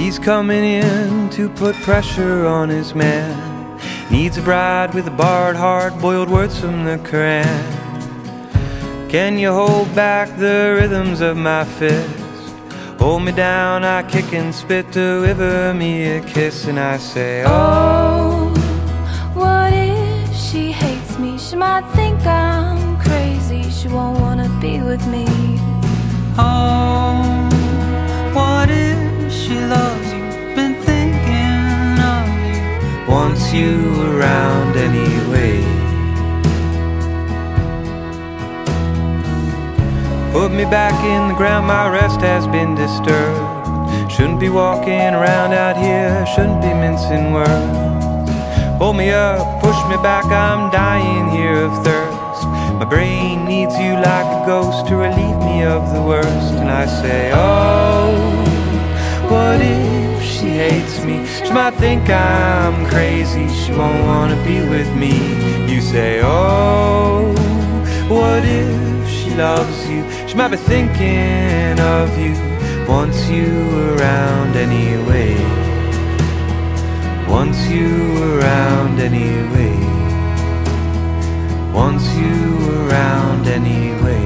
He's coming in to put pressure on his man. Needs a bride with a barred heart, boiled words from the Quran. Can you hold back the rhythms of my fist? Hold me down, I kick and spit, deliver me a kiss. And I say, oh, what if she hates me? She might think I'm crazy, she won't wanna be with me. Oh, what if she loves you, been thinking of you, wants you around anyway. Put me back in the ground, my rest has been disturbed. Shouldn't be walking around out here, shouldn't be mincing words. Hold me up, push me back, I'm dying here of thirst. My brain needs you like a ghost to relieve me of the worst. And I say, oh, what if she hates me? She might think I'm crazy, she won't wanna be with me. You say, oh, what if she loves you? She might be thinking of you, wants you around anyway. Wants you around anyway. Wants you around anyway.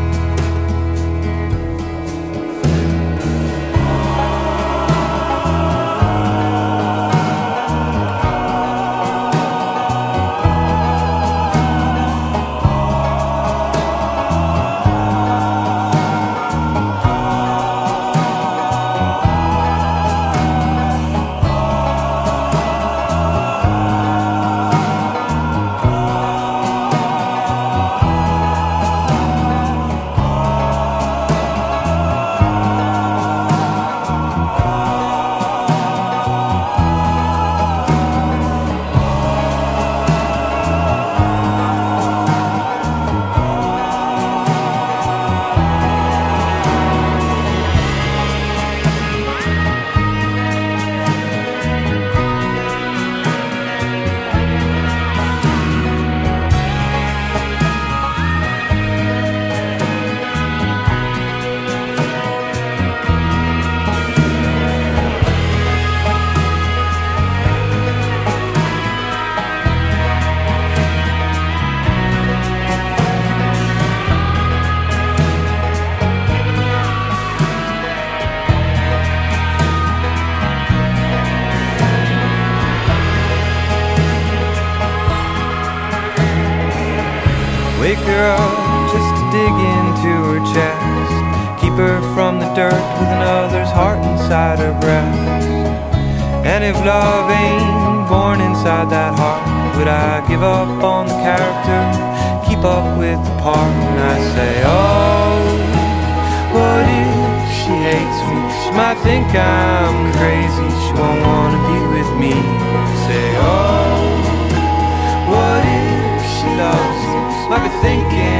Wake her up just to dig into her chest. Keep her from the dirt with another's heart inside her breast. And if love ain't born inside that heart, would I give up on the character, keep up with the part? And I say, oh, what if she hates me? She might think I'm crazy, she won't wanna be with me. Say, oh, what if she loves you? Might be thinking